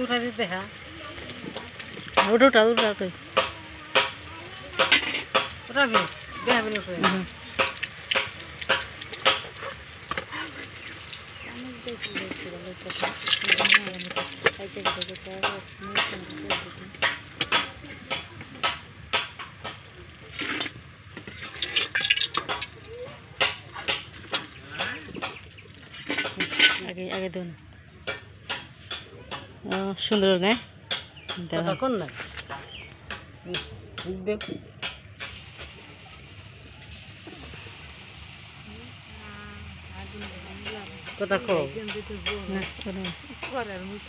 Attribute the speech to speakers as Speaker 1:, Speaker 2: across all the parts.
Speaker 1: উঠা দিতে হ্যাঁ
Speaker 2: ওটা ওটা ওটা ওটাই
Speaker 1: উঠাবি দেখাবি উঠে
Speaker 2: আগে আগে দেন সুন্দর না
Speaker 1: কতক্ষণ না দেখ কথা কো করার মুখে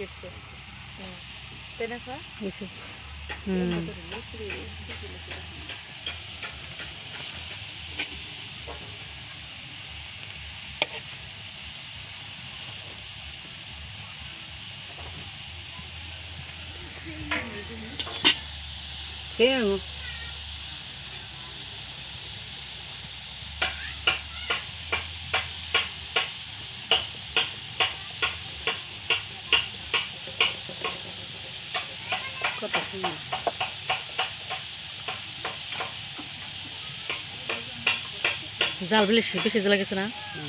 Speaker 1: Sim. Kota sini.
Speaker 2: জাল বেশি জ্বালা গেছে না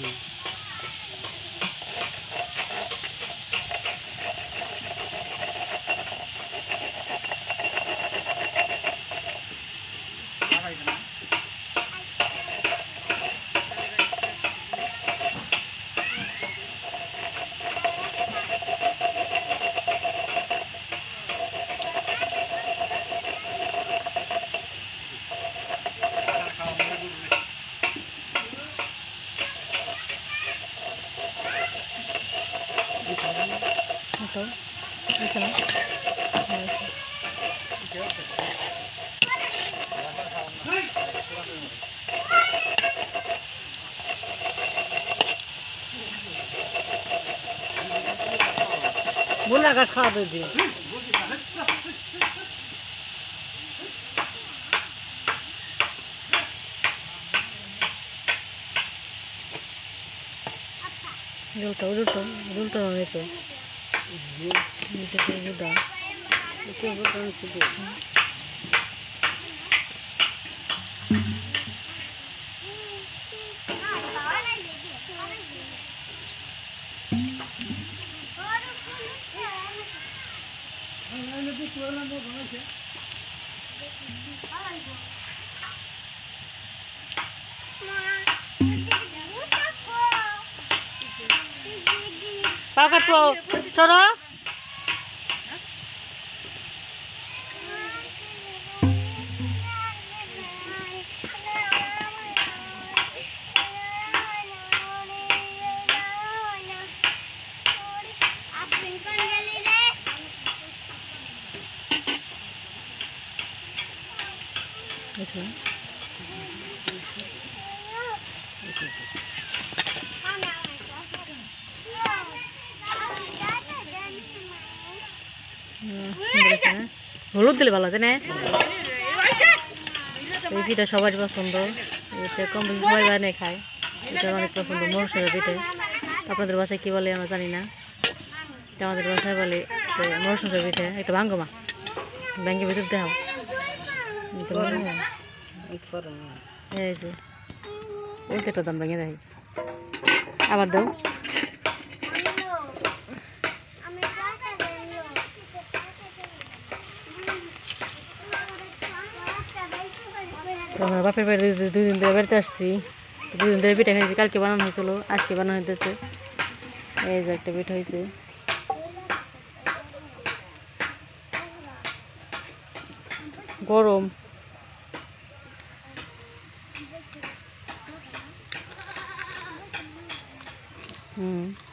Speaker 1: Buna ka খাওয়া দি
Speaker 2: উল্টো উল্টো উল্টো হবে তো এটা উল্টো
Speaker 1: itu bukan itu
Speaker 2: Pakai pro, soro. Bisa. হলুদ দিলে ভালো আছে না এই পিঠা সবার পছন্দ এটা কম বেশি সবাই বানিয়ে খায় এটা অনেক পছন্দ মরসুমের পিঠে আপনাদের বাসায় কি বলে আমরা জানি না এটা আমাদের বাসায় বলে মরসুমের পিঠে একটা ভাঙ্গো মা ব্যাঙ্গের ভিতর দেখাও এই যে ওইটা দাম ভেঙে দেয় আবার দাও তো আমার বাপের বাড়ি 2 দিন ধরে বাড়িতে আসছি 2 দিন ধরে পিঠা খাইছি কালকে বানানো হয়েছিল আজকে বানানো হইতেছে এই যে একটা পিঠা হয়েছে গরম